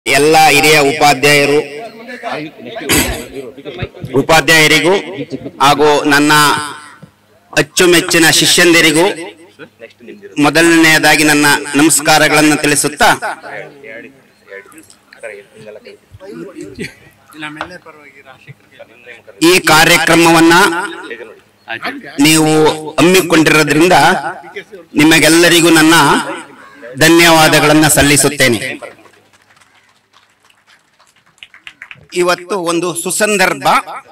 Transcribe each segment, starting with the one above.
ಎಲ್ಲ ಹಿರಿಯ ಉಪಾಧ್ಯಾಯರಿಗೂ ಹಾಗೂ ನನ್ನ ಅಚ್ಚುಮೆಚ್ಚಿನ ಶಿಷ್ಯಂದಿರಿಗೂ ಮೊದಲನೆಯದಾಗಿ ನನ್ನ ನಮಸ್ಕಾರಗಳನ್ನು ತಿಳಿಸುತ್ತಾ ಈ ಕಾರ್ಯಕ್ರಮವನ್ನ ನೀವು ಹಮ್ಮಿಕೊಂಡಿರೋದ್ರಿಂದ ನಿಮಗೆಲ್ಲರಿಗೂ ನನ್ನ ಧನ್ಯವಾದಗಳನ್ನು ಸಲ್ಲಿಸುತ್ತೇನೆ. ಇವತ್ತು ಒಂದು ಸುಸಂದರ್ಭ.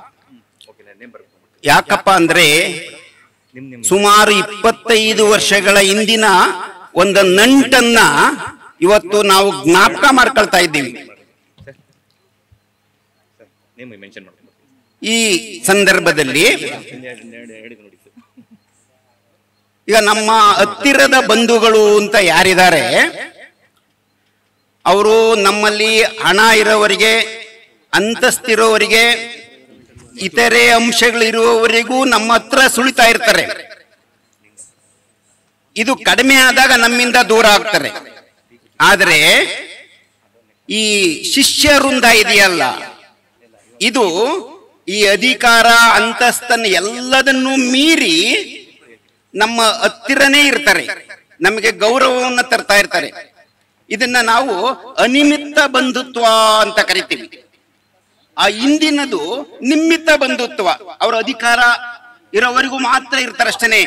ಯಾಕಪ್ಪ ಅಂದ್ರೆ ಸುಮಾರು 25 ವರ್ಷಗಳ ಹಿಂದಿನ ಒಂದು ನಂಟನ್ನ ಇವತ್ತು ನಾವು ಜ್ಞಾಪಕ ಮಾಡ್ಕೊಳ್ತಾ ಇದ್ದೀವಿ. ಈ ಸಂದರ್ಭದಲ್ಲಿ ಈಗ ನಮ್ಮ ಹತ್ತಿರದ ಬಂಧುಗಳು ಅಂತ ಯಾರಿದ್ದಾರೆ, ಅವರು ನಮ್ಮಲ್ಲಿ ಹಣ ಇರೋವರಿಗೆ, ಅಂತಸ್ತಿರೋವರಿಗೆ, ಇತರೆ ಅಂಶಗಳಿರುವವರಿಗೂ ನಮ್ಮ ಹತ್ರ ಸುಳಿತಾ ಇರ್ತಾರೆ. ಇದು ಕಡಿಮೆ ಆದಾಗ ನಮ್ಮಿಂದ ದೂರ ಆಗ್ತಾರೆ. ಆದರೆ ಈ ಶಿಷ್ಯ ವೃಂದ ಇದೆಯಲ್ಲ, ಇದು ಈ ಅಧಿಕಾರ ಅಂತಸ್ತನ್ನು ಎಲ್ಲದನ್ನೂ ಮೀರಿ ನಮ್ಮ ಹತ್ತಿರನೇ ಇರ್ತಾರೆ, ನಮಗೆ ಗೌರವವನ್ನು ತರ್ತಾ ಇರ್ತಾರೆ. ಇದನ್ನ ನಾವು ಅನಿಮಿತ್ತ ಬಂಧುತ್ವ ಅಂತ ಕರಿತೀವಿ. ಆ ಹಿಂದಿನದು ನಿಮಿತ್ತ ಬಂಧುತ್ವ, ಅವರ ಅಧಿಕಾರ ಇರೋವರೆಗೂ ಮಾತ್ರ ಇರ್ತಾರೆ ಅಷ್ಟೇನೆ,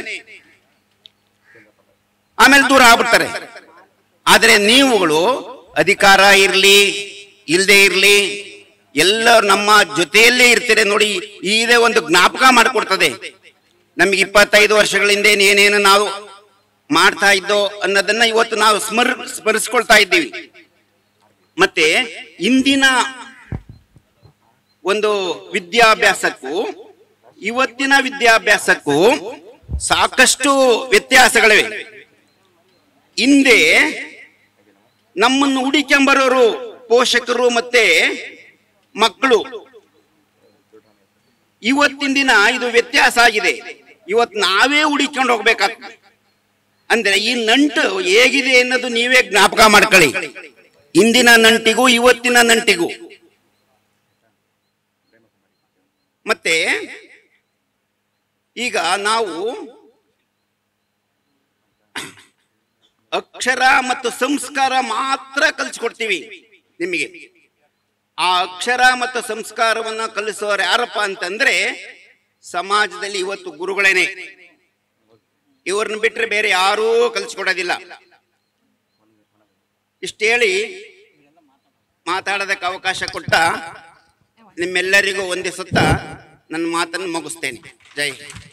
ಆಮೇಲೆ ದೂರ ಆಗ್ಬಿಡ್ತಾರೆ. ಆದ್ರೆ ನೀವುಗಳು ಅಧಿಕಾರ ಇರ್ಲಿ ಇಲ್ಲದೆ ಇರ್ಲಿ ಎಲ್ಲ ನಮ್ಮ ಜೊತೆಯಲ್ಲೇ ಇರ್ತೀರಿ ನೋಡಿ. ಇದೇ ಒಂದು ಜ್ಞಾಪಕ ಮಾಡಿಕೊಡ್ತದೆ ನಮಗೆ 25 ವರ್ಷಗಳಿಂದ ಏನೇನು ನಾವು ಮಾಡ್ತಾ ಇದ್ದೋ ಅನ್ನೋದನ್ನ ಇವತ್ತು ನಾವು ಸ್ಮರಿಸ್ಕೊಳ್ತಾ ಇದ್ದೀವಿ. ಮತ್ತೆ ಇಂದಿನ ಒಂದು ವಿದ್ಯಾಭ್ಯಾಸಕ್ಕೂ ಇವತ್ತಿನ ವಿದ್ಯಾಭ್ಯಾಸಕ್ಕೂ ಸಾಕಷ್ಟು ವ್ಯತ್ಯಾಸಗಳಿವೆ. ಹಿಂದೆ ನಮ್ಮನ್ನು ಹುಡುಕೊಂಬರೋರು ಪೋಷಕರು ಮತ್ತೆ ಮಕ್ಕಳು. ಇವತ್ತಿನ ದಿನ ಇದು ವ್ಯತ್ಯಾಸ ಆಗಿದೆ. ಇವತ್ತು ನಾವೇ ಹುಡುಕೊಂಡು ಹೋಗ್ಬೇಕಾಗ್ತದೆ. ಅಂದ್ರೆ ಈ ನಂಟು ಹೇಗಿದೆ ಅನ್ನೋದು ನೀವೇ ಜ್ಞಾಪಕ ಮಾಡ್ಕೊಳ್ಳಿ, ಇಂದಿನ ನಂಟಿಗೂ ಇವತ್ತಿನ ನಂಟಿಗೂ. ಮತ್ತೆ ಈಗ ನಾವು ಅಕ್ಷರ ಮತ್ತು ಸಂಸ್ಕಾರ ಮಾತ್ರ ಕಲಿಸ್ಕೊಡ್ತೀವಿ ನಿಮಗೆ. ಆ ಅಕ್ಷರ ಮತ್ತು ಸಂಸ್ಕಾರವನ್ನ ಕಲಿಸೋರು ಯಾರಪ್ಪ ಅಂತಂದ್ರೆ ಸಮಾಜದಲ್ಲಿ ಇವತ್ತು ಗುರುಗಳೇನೆ. ಇವ್ರನ್ನ ಬಿಟ್ರೆ ಬೇರೆ ಯಾರೂ ಕಲಿಸ್ಕೊಡೋದಿಲ್ಲ. ಇಷ್ಟು ಹೇಳಿ ಮಾತಾಡೋದಕ್ಕೆ ಅವಕಾಶ ಕೊಟ್ಟ ನಿಮ್ಮೆಲ್ಲರಿಗೂ ವಂದಿಸುತ್ತಾ ನನ್ನ ಮಾತನ್ನು ಮುಗಿಸ್ತೇನೆ. ಜೈ.